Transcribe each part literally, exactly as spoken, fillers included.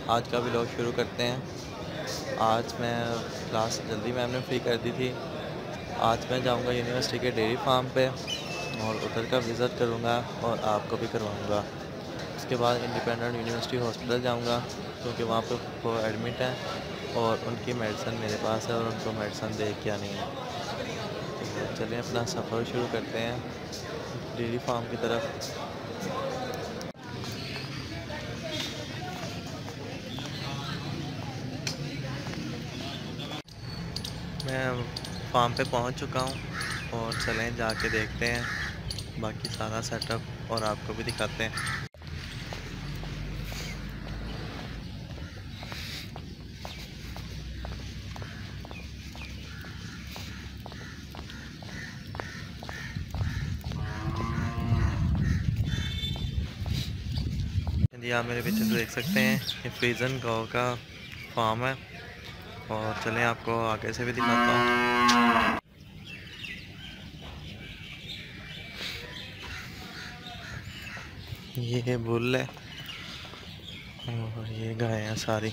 आज का व्लॉग शुरू करते हैं। आज मैं क्लास जल्दी मैम ने फ्री कर दी थी। आज मैं जाऊंगा यूनिवर्सिटी के डेयरी फार्म पे और उधर का विज़िट करूंगा और आपको भी करवाऊंगा। उसके बाद इंडिपेंडेंट यूनिवर्सिटी हॉस्पिटल जाऊंगा क्योंकि वहाँ पे वो एडमिट हैं और उनकी मेडिसिन मेरे पास है और उनको मेडिसिन दे के आनी है। तो चलें अपना सफ़र शुरू करते हैं डेयरी फार्म की तरफ। मैं फार्म पे पहुंच चुका हूं और चलें जाके देखते हैं बाकी सारा सेटअप और आपको भी दिखाते हैं। जी आप मेरे पीछे देख सकते हैं ये फ्रीजन गाँव का फार्म है और चलें आपको आगे से भी दिखाता हूँ। ये बुल है और ये गाय हैं सारी।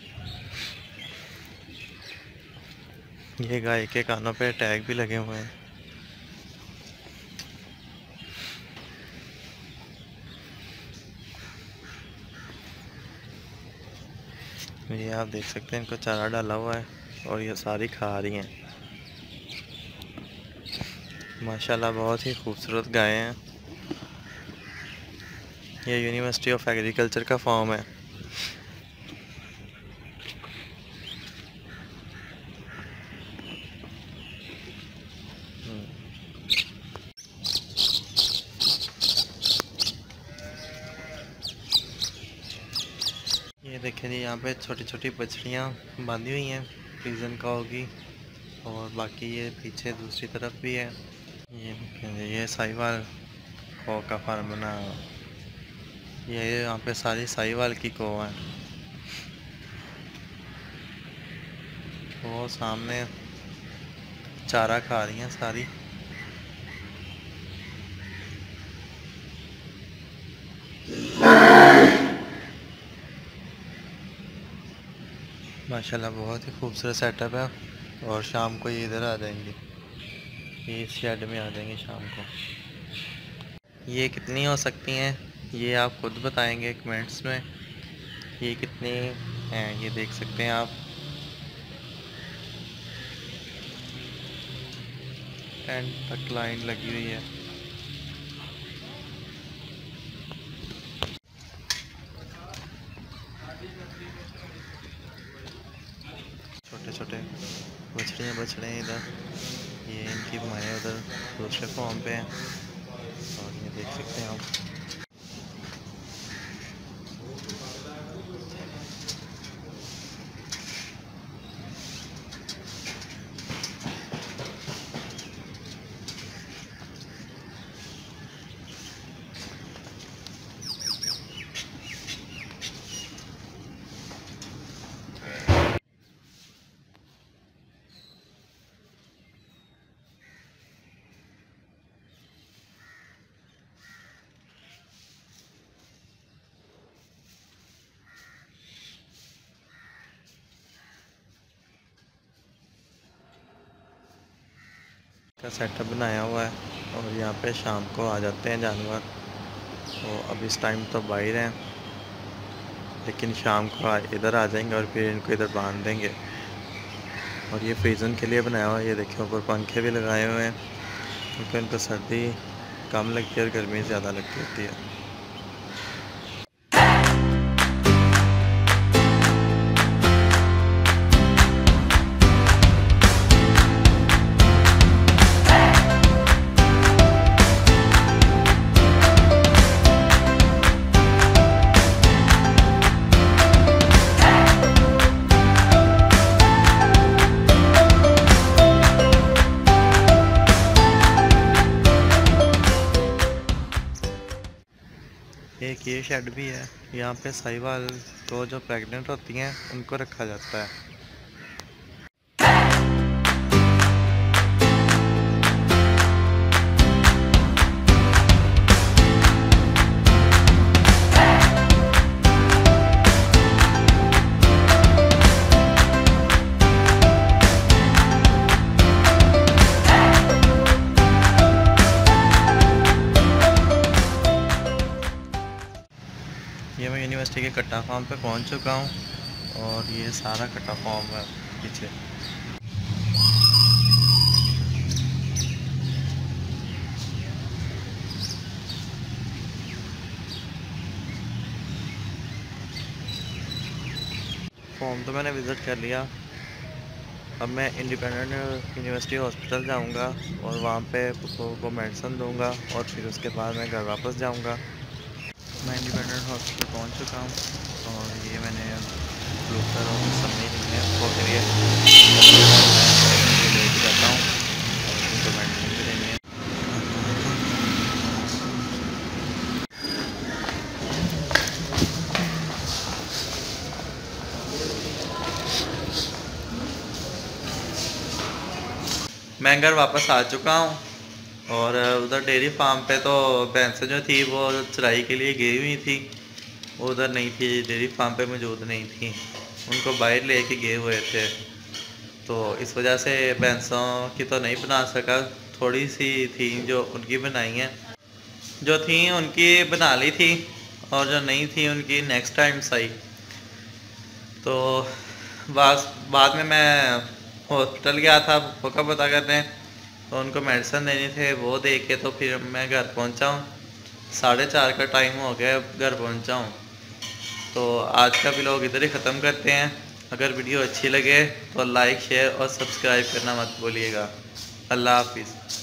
ये गाय के कानों पे टैग भी लगे हुए हैं। ये आप देख सकते हैं इनको चारा डाला हुआ है और ये सारी खा रही हैं। माशाल्लाह बहुत ही खूबसूरत गायें हैं। ये यूनिवर्सिटी ऑफ एग्रीकल्चर का फार्म है। ये देखें जी यहाँ पे छोटी छोटी बछड़ियाँ बांधी हुई हैं फ्रीजन का होगी और बाकी ये पीछे दूसरी तरफ भी है। ये देखें जी ये साहिवाल कौ का फार्म बना हुआ। ये यहाँ पे सारी साहिवाल की कौ है। वो सामने चारा खा रही हैं सारी। माशाल्लाह बहुत ही खूबसूरत सेटअप है और शाम को ये इधर आ जाएंगी, ये इस शेड में आ जाएंगी शाम को। ये कितनी हो सकती हैं ये आप खुद बताएंगे कमेंट्स में, ये कितनी हैं ये देख सकते हैं आप। एंड तक लाइन लगी हुई है। छोटे छोटे बछड़ियाँ बछड़े हैं इधर, ये इनकी माएँ उधर दूसरे फॉर्म पे हैं और ये देख सकते हैं आप। का सेटअप बनाया हुआ है और यहाँ पे शाम को आ जाते हैं जानवर। तो अब इस टाइम तो बाहर हैं लेकिन शाम को इधर आ जाएंगे और फिर इनको इधर बांध देंगे। और ये फ्रीजन के लिए बनाया हुआ है। ये देखिए ऊपर पंखे भी लगाए हुए हैं क्योंकि इनको सर्दी कम लगती है और गर्मी ज़्यादा लगती होती है। एक ये शेड भी है, यहाँ पे साहिवाल को जो प्रेग्नेंट होती हैं उनको रखा जाता है। यूनिवर्सिटी के कट्टा फार्म पे पहुंच चुका हूं और ये सारा कट्टा फार्म है पीछे। फॉर्म तो मैंने विज़िट कर लिया। अब मैं इंडिपेंडेंट यूनिवर्सिटी हॉस्पिटल जाऊंगा और वहाँ पे को, को मेडिसिन दूंगा और फिर उसके बाद मैं घर वापस जाऊंगा। मैं इंडिपेंडेंट हॉस्पिटल पहुँच चुका हूँ और ये मैंने ब्लूकर और सबने लिखे हैं उसको के लिए लेके जाता हूँ और उनको मेडिसिन भी देनी है। मैं घर वापस आ चुका हूँ और उधर डेयरी फार्म पे तो भैंसें जो थी वो चराई के लिए गई हुई थी, उधर नहीं थी, डेयरी फार्म पे मौजूद नहीं थी, उनको बाहर लेके गए हुए थे। तो इस वजह से भैंसों की तो नहीं बना सका, थोड़ी सी थी जो उनकी बनाई हैं, जो थी उनकी बना ली थी और जो नहीं थी उनकी नेक्स्ट टाइम सही। तो बस बाद में मैं हॉस्पिटल गया था बुक्को का पता करने, तो उनको मेडिसिन देनी थे, वो दे के तो फिर मैं घर पहुंचा हूँ। साढ़े चार का टाइम हो गया, घर पहुंचा हूँ। तो आज का व्लॉग इधर ही ख़त्म करते हैं। अगर वीडियो अच्छी लगे तो लाइक शेयर और सब्सक्राइब करना मत भूलिएगा। अल्लाह हाफिज़।